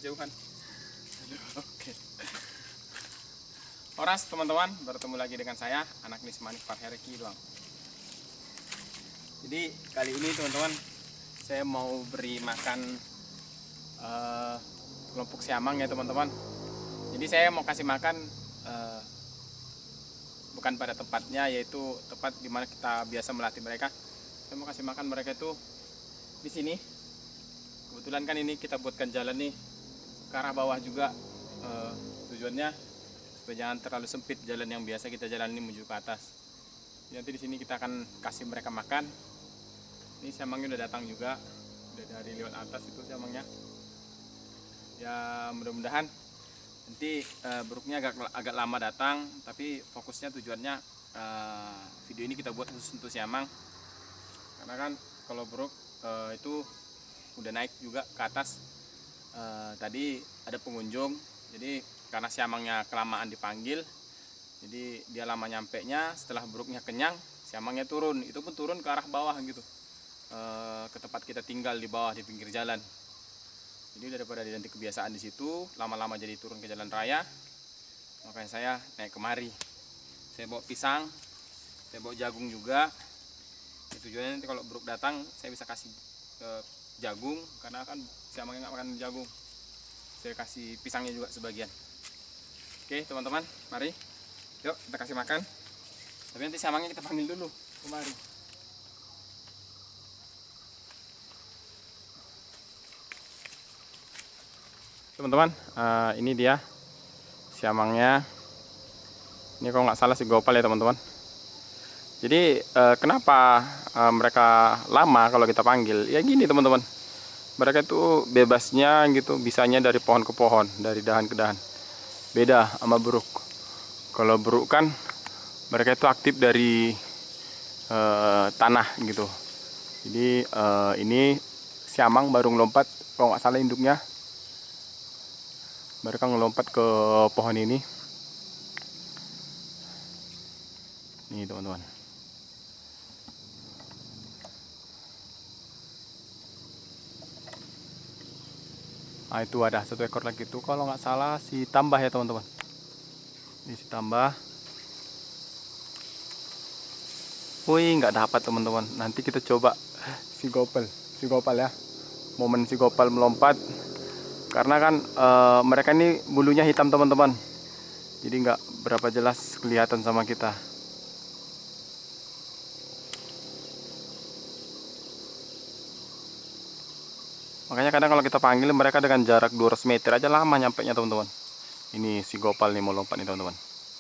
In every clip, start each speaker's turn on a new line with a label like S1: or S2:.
S1: kejauhan. Oke. Oras teman-teman, bertemu lagi dengan saya, anak Nismanik Parherki doang. Jadi kali ini teman-teman, saya mau beri makan kelompok siamang ya teman-teman. Jadi saya mau kasih makan bukan pada tempatnya, yaitu tempat dimana kita biasa melatih mereka. Saya mau kasih makan mereka itu di sini. Kebetulan kan ini kita buatkan jalan nih ke arah bawah juga, tujuannya supaya jangan terlalu sempit jalan yang biasa kita jalani menuju ke atas. Nanti di sini kita akan kasih mereka makan. Ini siamangnya udah datang juga, udah dari lewat atas itu siamangnya. Ya mudah-mudahan nanti buruknya agak lama datang, tapi fokusnya tujuannya video ini kita buat khusus untuk siamang. Karena kan kalau buruk itu udah naik juga ke atas. Tadi ada pengunjung, jadi karena siamangnya kelamaan dipanggil, jadi dia lama nyampe nya. Setelah buruknya kenyang, siamangnya turun. Itu pun turun ke arah bawah gitu, ke tempat kita tinggal di bawah di pinggir jalan. Jadi daripada nanti kebiasaan di situ, lama-lama jadi turun ke jalan raya, makanya saya naik kemari. Saya bawa pisang, saya bawa jagung juga. Tujuannya nanti kalau buruk datang, saya bisa kasih jagung, karena kan siamangnya nggak makan jagung. Saya kasih pisangnya juga sebagian. Oke teman-teman, mari yuk kita kasih makan. Tapi nanti siamangnya kita panggil dulu kemari. Teman-teman, ini dia siamangnya. Ini kalau nggak salah si Gopal ya teman-teman. Jadi kenapa mereka lama kalau kita panggil? Ya gini teman-teman, mereka itu bebasnya gitu, bisanya dari pohon ke pohon, dari dahan ke dahan. Beda sama buruk. Kalau buruk kan mereka itu aktif dari tanah gitu. Jadi ini siamang baru ngelompat, kalau nggak salah induknya. Mereka ngelompat ke pohon ini. Nih teman-teman. Nah itu ada satu ekor lagi tuh, kalau nggak salah si tambah ya teman-teman. Ini si tambah. Wih, nggak dapat teman-teman. Nanti kita coba si gopal ya. Momen si gopal melompat. Karena kan mereka ini bulunya hitam teman-teman. Jadi nggak berapa jelas kelihatan sama kita. Makanya kadang kalau kita panggil mereka dengan jarak 200 meter aja lama nyampe nya teman-teman. Ini si gopal nih mau lompat nih teman-teman.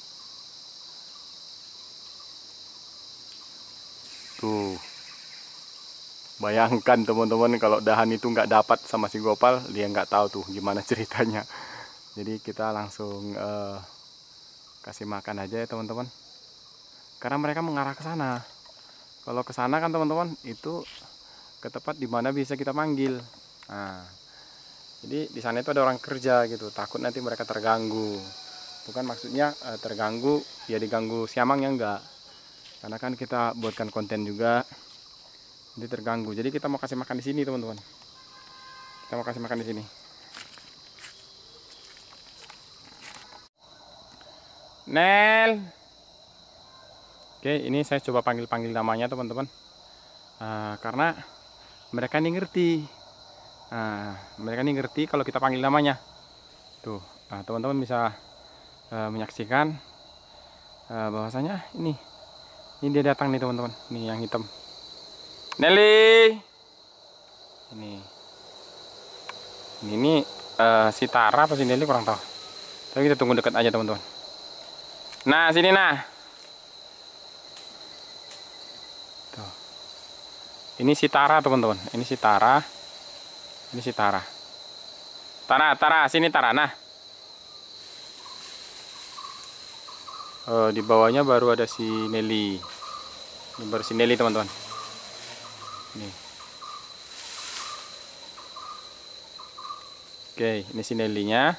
S1: Tuh. Bayangkan teman-teman kalau dahan itu nggak dapat sama si gopal, dia nggak tahu tuh gimana ceritanya. Jadi kita langsung kasih makan aja ya teman-teman. Karena mereka mengarah ke sana. Kalau ke sana kan teman-teman itu ke tempat dimana bisa kita panggil. Nah, jadi di sana itu ada orang kerja gitu, takut nanti mereka terganggu. Bukan maksudnya terganggu, ya diganggu siamang ya enggak. Karena kan kita buatkan konten juga, jadi terganggu. Jadi kita mau kasih makan di sini teman-teman. Kita mau kasih makan di sini. Nel. Oke, ini saya coba panggil-panggil namanya teman-teman. Karena mereka ini ngerti. Mereka ini ngerti kalau kita panggil namanya. Tuh, teman-teman bisa menyaksikan bahwasanya ini dia datang nih teman-teman. Nih yang hitam. Nelly. Ini si Tara apa si Nelly kurang tahu. Tapi kita tunggu dekat aja teman-teman. Nah, sini nah. Tuh. Ini si Tara teman-teman. Ini si Tara. Ini si Tara. Tara, sini Tara. Nah. Di bawahnya baru ada si Nelly. Ini baru si Nelly teman-teman. Nih. Oke, ini si Nelly-nya.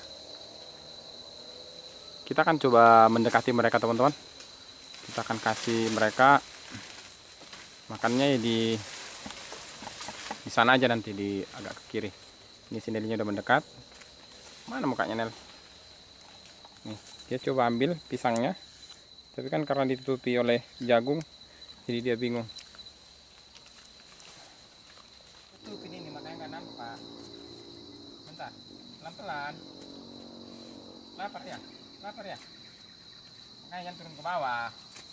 S1: Kita akan coba mendekati mereka teman-teman. Kita akan kasih mereka makannya ya di sana aja, nanti di agak ke kiri. Ini si Nelly-nya udah mendekat. Mana mukanya Nel? Nih, dia coba ambil pisangnya, tapi kan karena ditutupi oleh jagung, jadi dia bingung. Tutupin ini makanya nggak nampak. Bentar, pelan-pelan. Lapar ya? Lapar ya? Makanya jangan turun ke bawah.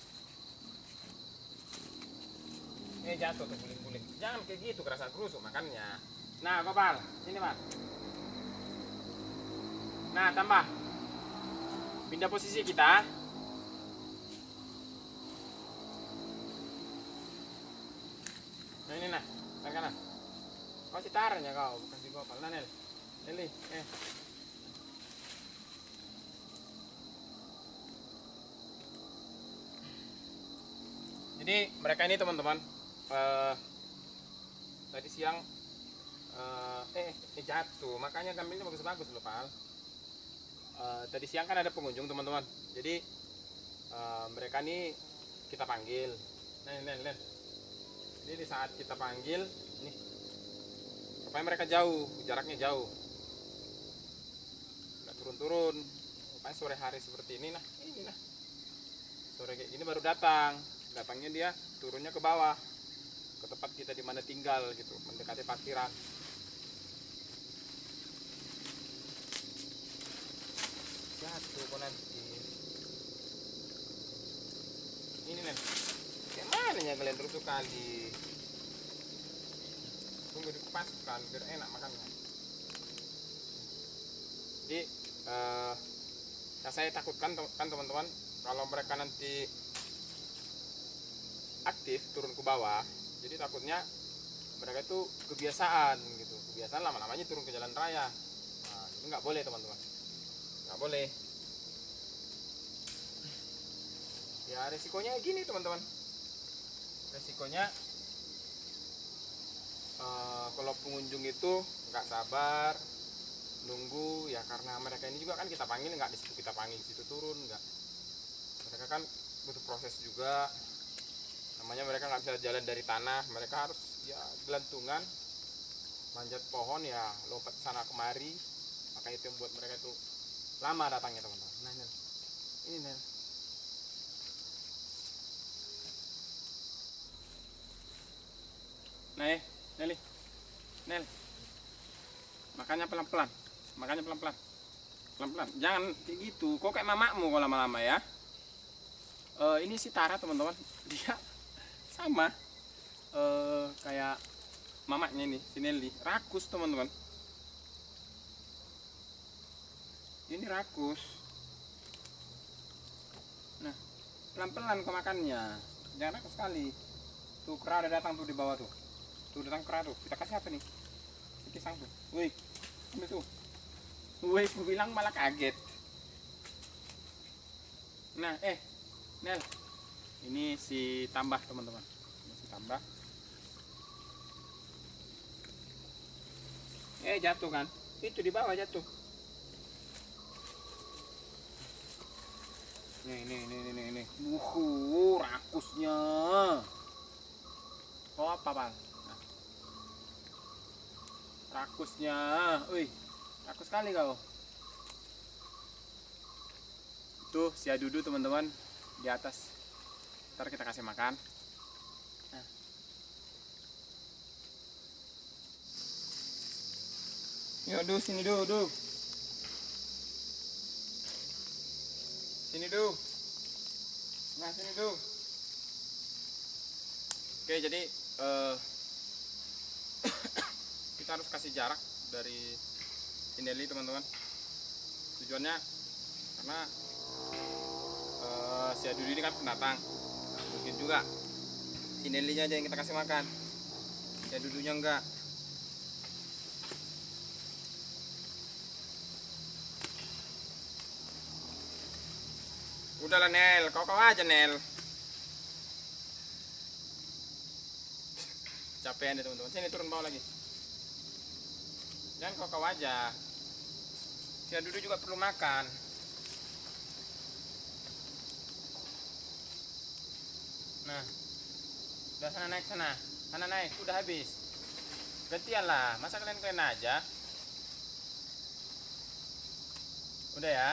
S1: Jatuh tuh guling-guling. Jangan kayak gitu, kerasa kerusuk makannya. Nah, Gopal, sini Pak. Nah, tambah. Pindah posisi kita. Nah ini nah, kanan. Kau si taruhnya kau, bukan si Gopal. Nah Nel, Neli, Jadi mereka ini teman-teman, tadi siang jatuh, makanya gambarnya bagus-bagus loh Pal. Tadi siang kan ada pengunjung teman-teman, jadi mereka ini kita panggil. Nah, jadi di saat kita panggil, nih, rupanya mereka jauh, jaraknya jauh, nggak turun-turun. Rupanya sore hari seperti ini nah, sore kayak gini baru datangnya dia turunnya ke bawah, ke tempat kita di mana tinggal gitu, mendekati parkiran. Jatuh kok nanti. Ini nih, kayak mana ya kalian terus kali. Tunggu dikupaskan biar enak makannya. Jadi yang saya takutkan kan teman-teman, kalau mereka nanti aktif turun ke bawah, jadi takutnya mereka itu kebiasaan gitu, kebiasaan lama-lamanya turun ke jalan raya. Nah, itu nggak boleh teman-teman, nggak boleh. Ya resikonya gini teman-teman, resikonya kalau pengunjung itu nggak sabar nunggu ya, karena mereka ini juga kan kita panggil nggak di situ, kita panggil di situ turun nggak, mereka kan butuh proses juga, namanya mereka nggak bisa jalan dari tanah, mereka harus ya gelantungan manjat pohon ya, lompat sana kemari, maka itu yang membuat mereka itu lama datangnya teman-teman. Nah Nel, ini Nel, nah Nel, Nel, makanya pelan-pelan, makanya pelan-pelan, pelan-pelan, jangan kayak gitu, kok kayak mamamu kalau lama-lama ya. Ini si Tara teman-teman, dia sama kayak mamanya ini, si Nelly, rakus teman-teman. Ini rakus. Nah, pelan-pelan kau makannya, jangan rakus sekali. Tuh kera ada datang tuh di bawah tuh, tuh datang kera tuh. Kita kasih apa nih? Pisang tuh. Wih, ambil tuh. Wih, aku bilang malah kaget. Nah, Nel, ini si tambah teman-teman, ini si tambah. Jatuh kan? Itu di bawah jatuh. Nih. Rakusnya. Oh apa bang? Nah, rakusnya, wih, rakus sekali kau. Tuh si Adudu teman-teman di atas. Ntar kita kasih makan. Nah. Yuk sini Du. Sini Du. Nah sini Du. Oke jadi kita harus kasih jarak dari Nelly teman-teman. Tujuannya karena si Adudu ini kan pendatang, mungkin juga si Nelly-nya aja yang kita kasih makan, si Adudunya enggak. Udahlah Nel, kau aja Nel. Capean deh teman-teman, sini turun bawah lagi. Jangan kau aja, si Adudu juga perlu makan. Nah, udah sana naik sana naik, udah habis. Gantian lah, masa kalian aja. Udah ya.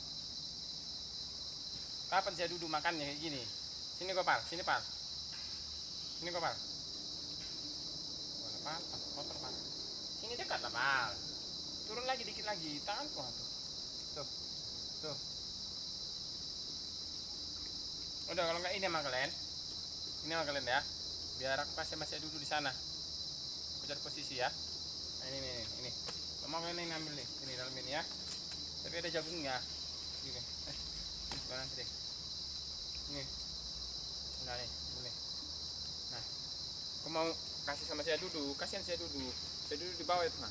S1: Kapan saya duduk makannya kayak gini? Sini Gopal, sini Pal. Sini Gopal. Mana Pal? Kotor Pal. Sini dekat lah Pal. Turun lagi dikit lagi, tanganku tuh. Tuh. Tuh. Udah kalau nggak ini sama kalian. Ini sama kalian ya. Biar aku kasih masih duduk di sana. Aku cari posisi ya. Nah, ini. Mau kalian ngambil nih, ini dalam ini ya. Tapi ada jagungnya. Gini. Bukan nanti deh. Ini. Nah nih, boleh. Nah, aku mau kasih sama saya duduk. Kasihan saya duduk. Saya duduk di bawah itu nah.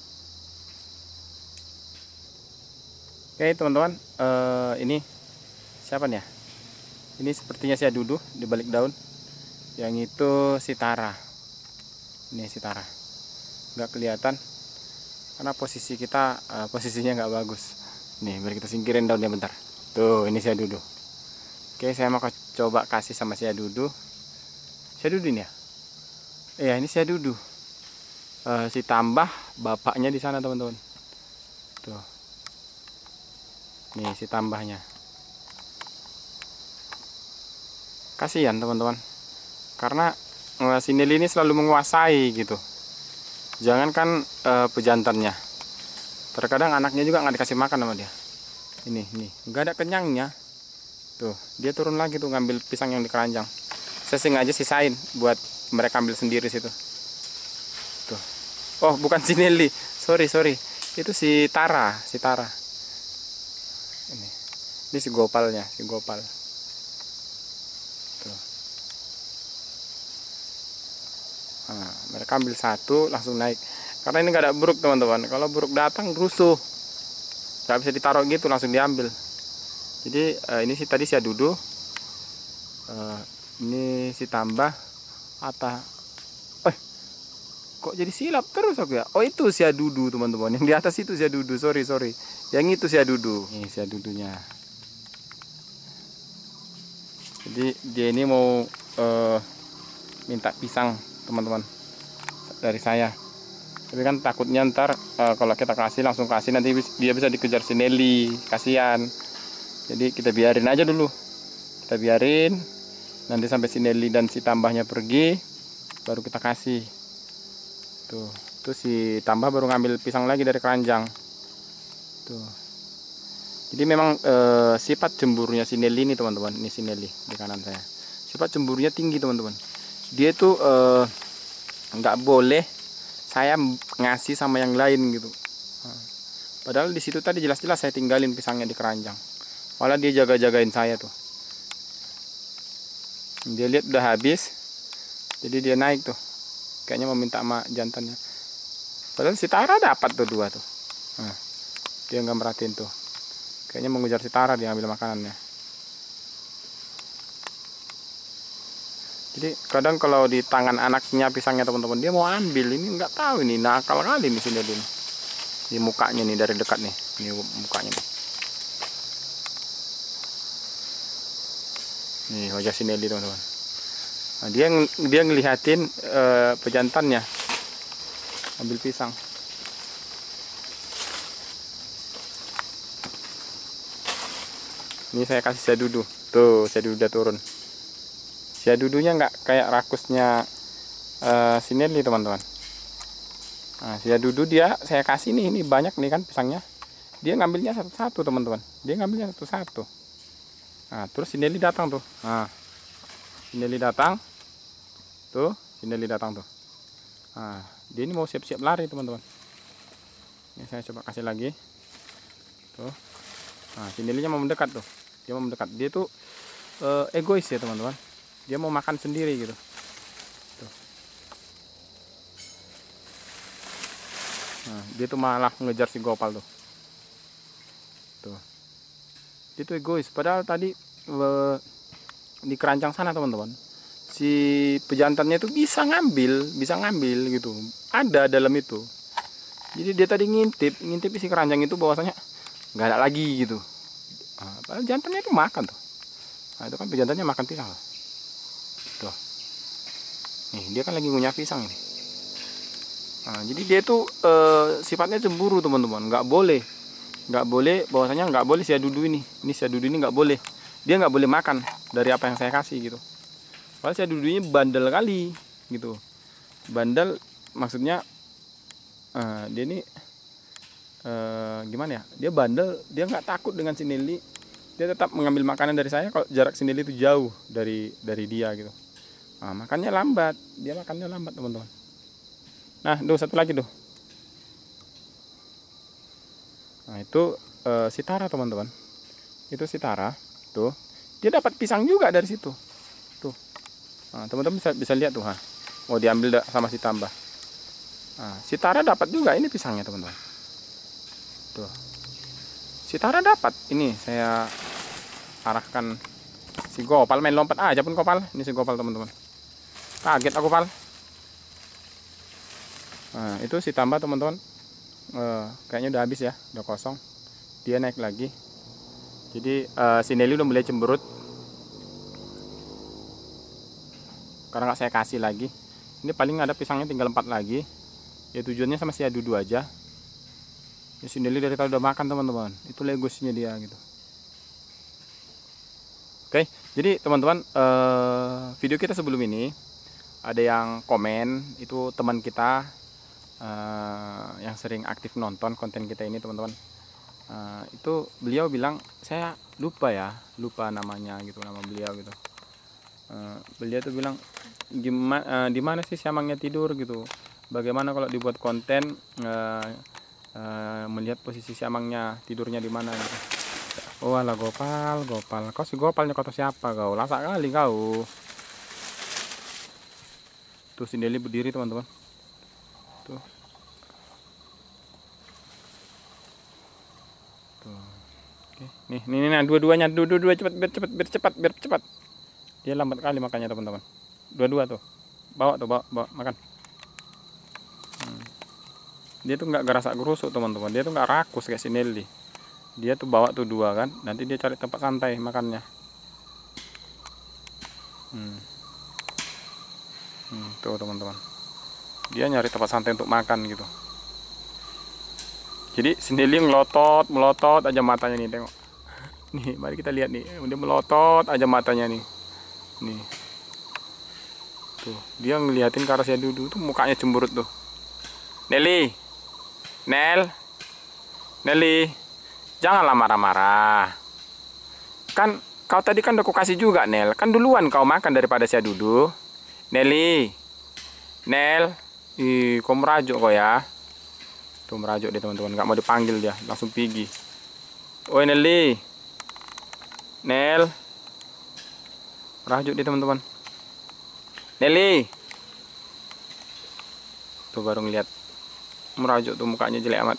S1: Oke teman-teman, ini siapa nih ya? Ini sepertinya saya duduk di balik daun. Yang itu si Tara. Ini si Tara. Nggak kelihatan karena posisi kita posisinya nggak bagus. Nih, biar kita singkirin daunnya bentar. Tuh, ini saya duduk. Oke, saya mau coba kasih sama saya duduk. Saya duduk ini ya. Iya, ini saya duduk. Si Tambah bapaknya di sana teman-teman. Tuh. Nih si Tambahnya. Kasihan teman-teman. Karena si Nelly ini selalu menguasai gitu. Jangankan pejantannya, terkadang anaknya juga nggak dikasih makan sama dia. Ini nggak ada kenyangnya. Tuh, dia turun lagi tuh ngambil pisang yang di keranjang. Saya sengaja sisain buat mereka ambil sendiri situ. Tuh. Oh, bukan si Nelly. Sorry. Itu si Tara. Ini si Gopalnya, Gopal. Tuh. Nah, mereka ambil satu langsung naik. Karena ini nggak ada buruk teman-teman. Kalau buruk datang rusuh, nggak bisa ditaruh gitu, langsung diambil. Jadi ini sih tadi saya duduk. Ini si Tambah Ata. Kok jadi silap terus aku ya? Oh itu si Adudu teman-teman. Yang di atas itu si Adudu. Sorry. Yang itu si Adudu. Ini si Adudunya. Jadi dia ini mau minta pisang teman-teman dari saya. Tapi kan takutnya ntar kalau kita kasih langsung kasih nanti dia bisa dikejar si Nelly, kasihan. Jadi kita biarin aja dulu. Kita biarin nanti sampai si Nelly dan si Tambahnya pergi baru kita kasih. Tuh si Tambah baru ngambil pisang lagi dari keranjang. Tuh. Jadi memang sifat cemburunya si Nelly ini teman-teman. Ini si Nelly di kanan saya. Sifat cemburunya tinggi teman-teman. Dia tuh nggak boleh saya ngasih sama yang lain gitu. Padahal di situ tadi jelas-jelas saya tinggalin pisangnya di keranjang. Malah dia jaga-jagain saya tuh. Dia lihat udah habis, jadi dia naik tuh. Kayaknya mau minta sama jantannya. Padahal si Tara dapat tuh 2 tuh. Nah, dia nggak merhatiin tuh. Kayaknya mau ngejar si Tara, dia ambil makanannya. Jadi kadang kalau di tangan anaknya pisangnya teman-teman, dia mau ambil. Ini nggak tahu ini nakal kali di sini dia. Di mukanya nih dari dekat nih. Ini mukanya nih. Nih wajah si Nelly teman-teman. Nah, dia ngelihatin pejantannya ambil pisang. Ini saya kasih saya duduk. Tuh, saya duduk udah turun. Saya dudunya nggak kayak rakusnya si Nelly teman-teman. Nah, saya duduk dia saya kasih nih, ini banyak nih kan pisangnya. Dia ngambilnya satu-satu teman-teman. Dia ngambilnya satu-satu. Nah, terus si Nelly datang tuh. Nah, si Nelly datang. Tuh, si Nelly datang tuh. Nah, dia ini mau siap-siap lari teman-teman. Ini saya coba kasih lagi. Tuh. Nah, si Nelly-nya mau mendekat tuh. Dia mau mendekat. Dia tuh egois ya teman-teman. Dia mau makan sendiri gitu. Tuh. Nah, dia tuh malah ngejar si Gopal tuh. Tuh. Dia tuh egois. Padahal tadi di keranjang sana teman-teman, si pejantannya itu bisa ngambil gitu. Ada dalam itu. Jadi dia tadi ngintip isi keranjang itu bahwasanya nggak ada lagi gitu. Nah, padahal jantannya itu makan tuh. Nah, itu kan pejantannya makan pisang. Tuh. Nih, dia kan lagi ngunyah pisang ini. Nah, jadi dia tuh sifatnya cemburu teman-teman, nggak boleh nggak boleh, bahwasanya nggak boleh siadudu ini siadudu ini nggak boleh, dia nggak boleh makan dari apa yang saya kasih gitu. Soalnya siadudu ini bandel kali gitu, bandel maksudnya dia ini gimana ya, dia bandel, dia nggak takut dengan si Nelly, dia tetap mengambil makanan dari saya kalau jarak si Nelly itu jauh dari dia gitu. Nah, makannya lambat, dia makannya lambat teman-teman. Nah, satu lagi tuh. Nah, itu si Tara teman-teman. Itu si Tara tuh. Dia dapat pisang juga dari situ. Tuh. Nah, teman-teman bisa lihat tuh, ha. Mau diambil sama si Tambah. Nah, si Tara dapat juga ini pisangnya teman-teman. Tuh. Si Tara dapat. Ini saya arahkan si Gopal main lompat aja pun Gopal. Ini si Gopal teman-teman. Kaget aku, Pal. Nah, itu si Tambah teman-teman. Kayaknya udah habis ya, udah kosong. Dia naik lagi. Jadi si Nelly udah mulai cemberut karena nggak saya kasih lagi. Ini paling ada pisangnya tinggal 4 lagi. Ya tujuannya sama si Adudu aja. Ya, si Nelly dari tadi udah makan teman-teman. Itu legosnya dia gitu. Oke, jadi teman-teman, video kita sebelum ini ada yang komen, itu teman kita yang sering aktif nonton konten kita ini teman-teman. Itu beliau bilang, saya lupa namanya gitu, nama beliau gitu. Beliau tuh bilang, gimana di mana sih siamangnya tidur gitu, bagaimana kalau dibuat konten melihat posisi siamangnya tidurnya di mana gitu. Oh alah Gopal, kau si Gopalnya kata siapa kau, lasak kali kau. Tuh si Nelly berdiri teman-teman. Tuh. Tuh. Oke. Nih dua-duanya, dua biar cepat. Dia lambat kali makannya teman-teman. Dua-dua tuh. Bawa makan. Dia tuh nggak gerasa gerusuk teman-teman. Dia tuh nggak rakus kayak si Nelly. Dia tuh bawa tuh 2 kan. Nanti dia cari tempat santai makannya. Tuh teman-teman. Dia nyari tempat santai untuk makan gitu. Jadi si Nelly melotot aja matanya nih, tengok. Nih, mari kita lihat nih. Dia melotot aja matanya nih. Nih. Tuh, dia ngeliatin ke arah si Adudu tuh, mukanya cemberut tuh. Nelly. Nelly. Janganlah marah-marah. Kan kau tadi kan udah aku kasih juga, Nel. Kan duluan kau makan daripada si Adudu. Nelly. Ih, kau merajuk kau ya. Tuh merajuk dia teman-teman, nggak mau dipanggil dia, langsung pergi. Oi Nelly. Merajuk dia teman-teman. Nelly. Tuh baru ngeliat merajuk tuh, mukanya jelek amat.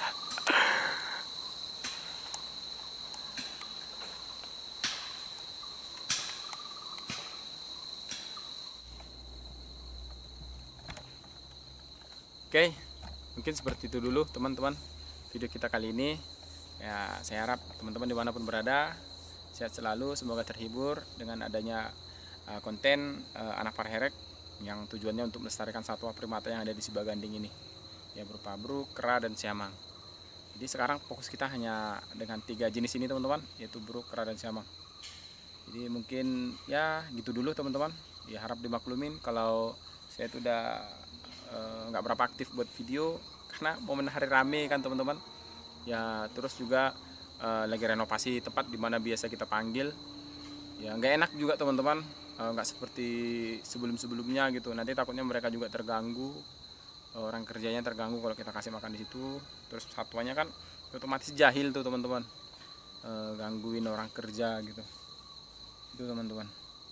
S1: Oke, mungkin seperti itu dulu teman-teman video kita kali ini. Ya, saya harap teman-teman dimanapun berada sehat selalu, semoga terhibur dengan adanya konten anak parherek yang tujuannya untuk melestarikan satwa primata yang ada di Sibaganding ini, ya berupa bruk, kera, dan siamang. Jadi sekarang fokus kita hanya dengan 3 jenis ini teman-teman, yaitu bruk, kera, dan siamang. Jadi mungkin ya gitu dulu teman-teman. Ya harap dimaklumin kalau saya itu udah nggak berapa aktif buat video karena momen hari rame kan teman-teman. Ya terus juga lagi renovasi tempat dimana biasa kita panggil. Ya nggak enak juga teman-teman, nggak seperti sebelum-sebelumnya gitu. Nanti takutnya mereka juga terganggu, orang kerjanya terganggu kalau kita kasih makan di situ. Terus satuannya kan otomatis jahil tuh teman-teman, gangguin orang kerja gitu. Itu teman-teman.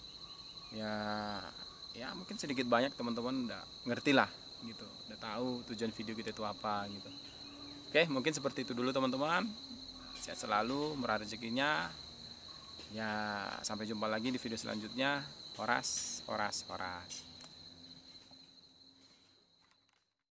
S1: Ya mungkin sedikit banyak teman-teman udah ngerti lah gitu, udah tahu tujuan video kita itu apa gitu. Oke, mungkin seperti itu dulu teman-teman. Sehat selalu, murah rezekinya. Ya sampai jumpa lagi di video selanjutnya. Horas.